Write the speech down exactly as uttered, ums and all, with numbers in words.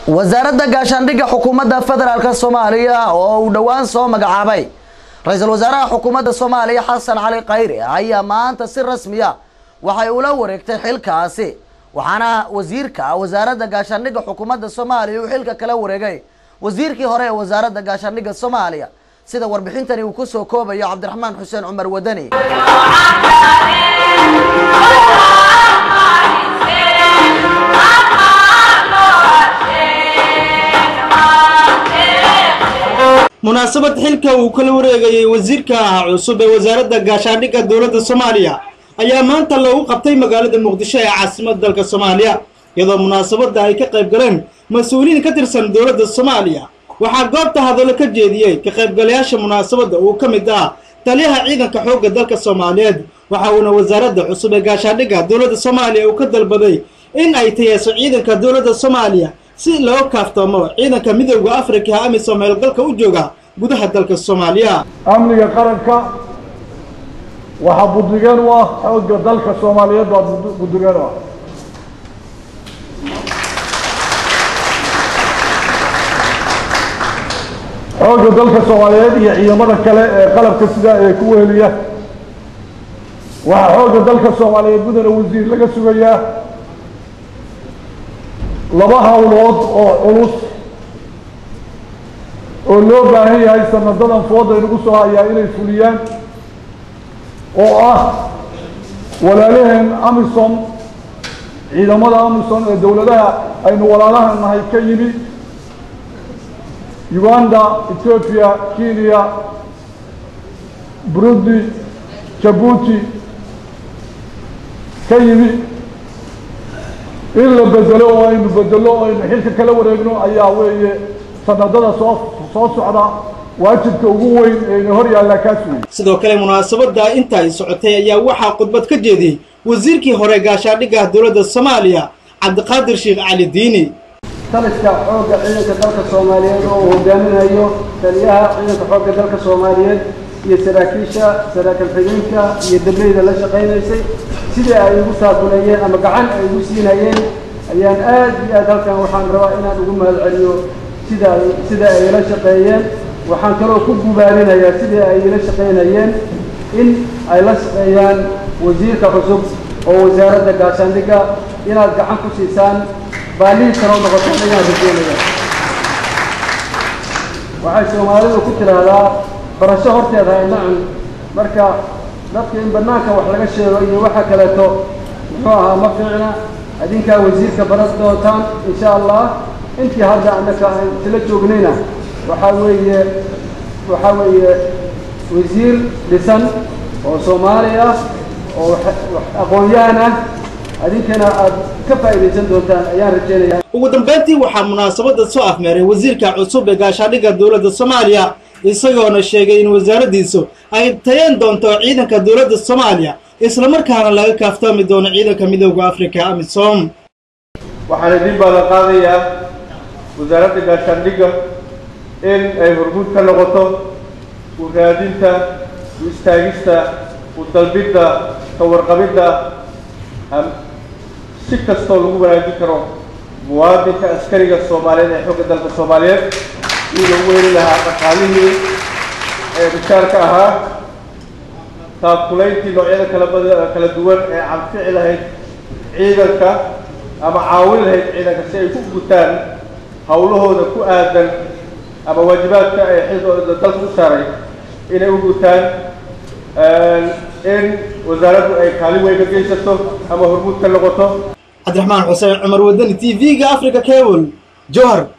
wasaaradda gaashaandhigga xukuumadda federaalka Soomaaliya oo uu dhawaan soo magacaabay ra'iisul wasaaraha xukuumadda Soomaaliya Xasan Cali Khayre ayaa maanta si rasmi ah waxay ula wareegtay xilkaasi waxaana wasiirka wasaaradda gaashaandhigga xukuumadda Soomaaliya uu xilka kala wareegay wasiirkii hore ee wasaaradda gaashaandhigga Soomaaliya sida warbixintani uu ku soo koobayo Cabdiraxmaan Xuseen Cumar Wadani munaasabad xilka uu kala wareegay wasiirka cusub ee wasaaradda gaashaandhigga dawladda Soomaaliya ayaa maanta lagu qabtay magaalada Muqdisho ee caasimadda dalka Soomaaliya iyadoo munaasabadda ay ka qayb galeen mas'uuliyiin ka tirsan dawladda Soomaaliya waxaa goobta hadallo ka jeediyay ka qaybgalayaasha munaasabadda uu ka mid ah taliyaha ciidanka xoogga dalka Soomaaliyeed waxa uu wasaaradda cusub ee gaashaandhigga dawladda Soomaaliya uu ka dalbaday in ay tayeeso ciidanka dawladda Soomaaliya si loo kaaftoomo ciidanka midowga Afrika ama Soomaaliya dalka u jooga gudaha dalka Soomaaliya amniga qaranka waxa buddigan waa xoogga dalka Soomaaliyeed waa buddigan waa xoogga dalka Soomaaliyeed iyo ciidamada kale ee qalabka sida ee ku weeliya waxa xoogga dalka Soomaaliyeed mudane wasiir laga sugayaa laba hawlood oo culus oo loo baahan yahay sanadadan fooda inagu soo hayaa inay fuliyaan oo ah walaalaheen Amisom ciidamada Amisom ee dawladaha aynu walaalaha nahay ka yimi Uganda, Ethiopia, Kenya, Burundi, Djibouti ka yimi in la bedelo oo aynu bedelo oo aynu xilka kala wareegno ayaa weeye sanadada soo soo socda waajibka ugu weyn ee hor yaalla kaas weey sidoo kale munaasabada inta ay socotay ayaa waxa khudbad ka jeediyay wasiirkii hore gaashaandhigga dawladda Soomaaliya Cabdiqaadir Sheekh Cali Diini taliska xoogga ciidanka dalka Soomaaliyeed oo hogaaminayo taliyaha ciidanka xoogga dalka Soomaaliyeed iyo saraakiisha saraakiil xigeenka iyo dawladda la shaqeynaysay sidii ay ugu taakulayeen ama gacan ay ugu siinayeen ayaan aad iyo aad halkan waxaan rabaa inaan ugu mahadceliyo sida sida ay la shaqeeyeen waxaan kaloo ku gubaarinayaa sidii ay la shaqeynayeen in ay la shaqeeyaan wasiirka cusub oo wasaaradda gaashaandhigga inaad gacan ku siisaan baalihi karo noqoto ayaan rajeynayaa waxay Soomaalidu ku tiraahdaa barasho horteeda ay nacam marka dadka in banaanka wax laga sheego iyo waxa kale to muxuu ahaa ma fiicna adinka wasiirka barad doontaan insha Allah intii hadda annaka tila joognayna waxa weeye waxa weeye wasiir dhisan oo Soomaaliya oo aqoon-yahan ah adinkana aad ka faa'iideysan doontaan ayaan rajeynayaa ugu dambeyntii waxaa munaasabada soo afmeeray wasiirka cusub ee gaashaandhigga dawladda Soomaaliya isagoona sheegay in wasaaraddiisu ay tayeen doonto ciidanka dawladda Soomaaliya isla markaana laga kaaftoomi doono ciidanka midowga Afrika Amisom waxaan idin balan qaadayaa wasaaradda gaashaandhigga in ay hormuud ka noqoto u raadinta u istaagista u dalbidda ka warqabidda si kastoo lagu wanaajin karo muwaadinka askariga Soomaaliyeed ee xoogga dalka Soomaaliyeed iyo lagu weeri lahaa dhaqaalihii ee bishaarka ahaa taakulayntii noocyada kala kala duwan ee canfici lahayd ciidanka ama caawin lahayd ciidanka si ay ku gutaan hawlahooda ku aadan ama waajibaadka ay xilkooda dalka u saaray inay u gutaan in wasaaraddu ay kaalin weyn ka geysato ama hormuud ka noqoto Cabdiraxmaan Xuseen Cumar Wadani T V-ga Africa Cable Johor.